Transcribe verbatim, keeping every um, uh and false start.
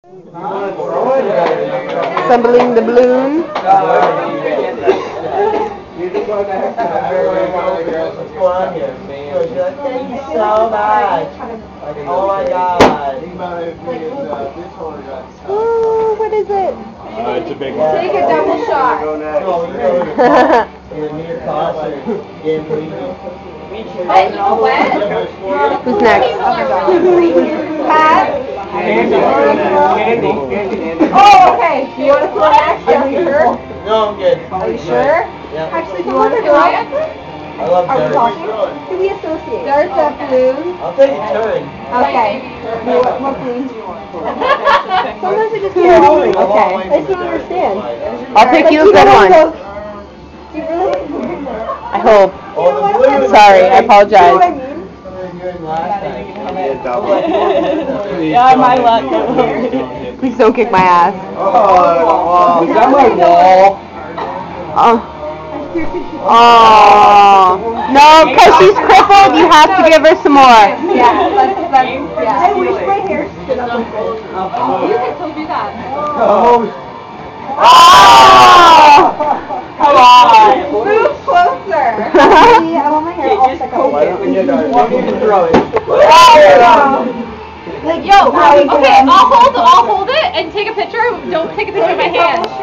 Assembling the balloon. Thank you so much. Oh my god. Oh, what is it? Uh, it's a big one. Take a double shot. Hey, you wet? Who's next? Pat? Candy. Candy. Candy. Oh, okay. Do you want to throw next? Are you sure? No, I'm good. Are you sure? Yeah. Actually, you want to throw it? I love Are we darts. talking? Do we associate? Darts up balloon. I'll take a turn. Okay. What, what balloon do you want? Sometimes I just get all of them. Okay. I just don't understand. I'll pick you a good one. Do you really? I hope. Oh, the blue I'm is sorry, I You know what I apologize. mean? Yeah, my luck. Please don't kick my ass. Oh, is that my wall? Oh. Oh. No, because she's crippled, you have to give her some more. Yeah, that's, that's, yeah. I wish my hair stood up like this. You can still do that. Oh. Oh! Come on. Move closer. Actually, I want my hair all stuck up. Like, yo, okay, I'll hold, I'll hold it and take a picture. Don't take a picture of my hand.